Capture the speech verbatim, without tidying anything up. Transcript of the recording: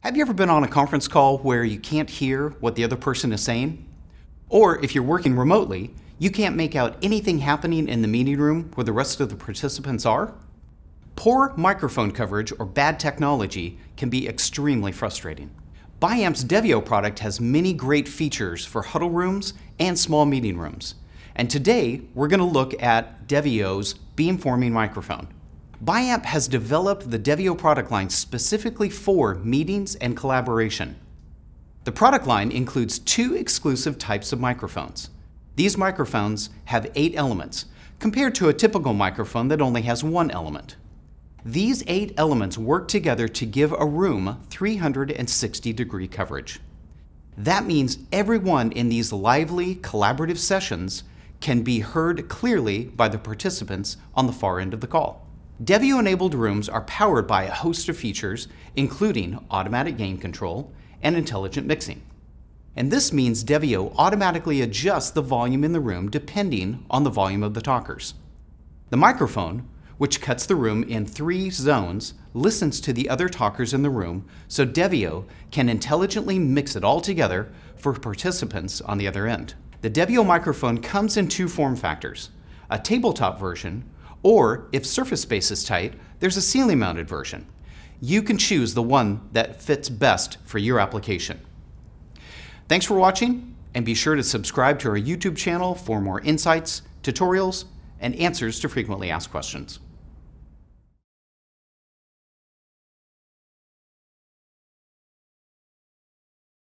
Have you ever been on a conference call where you can't hear what the other person is saying? Or if you're working remotely, you can't make out anything happening in the meeting room where the rest of the participants are? Poor microphone coverage or bad technology can be extremely frustrating. Biamp's Devio product has many great features for huddle rooms and small meeting rooms. And today, we're going to look at Devio's beamforming microphone. Biamp has developed the Devio product line specifically for meetings and collaboration. The product line includes two exclusive types of microphones. These microphones have eight elements, compared to a typical microphone that only has one element. These eight elements work together to give a room three hundred sixty degree coverage. That means everyone in these lively, collaborative sessions can be heard clearly by the participants on the far end of the call. Devio-enabled rooms are powered by a host of features, including automatic gain control and intelligent mixing. And this means Devio automatically adjusts the volume in the room depending on the volume of the talkers. The microphone, which cuts the room in three zones, listens to the other talkers in the room so Devio can intelligently mix it all together for participants on the other end. The Devio microphone comes in two form factors, a tabletop version, or if surface space is tight, there's a ceiling mounted version. You can choose the one that fits best for your application. Thanks for watching, and be sure to subscribe to our YouTube channel for more insights, tutorials, and answers to frequently asked questions.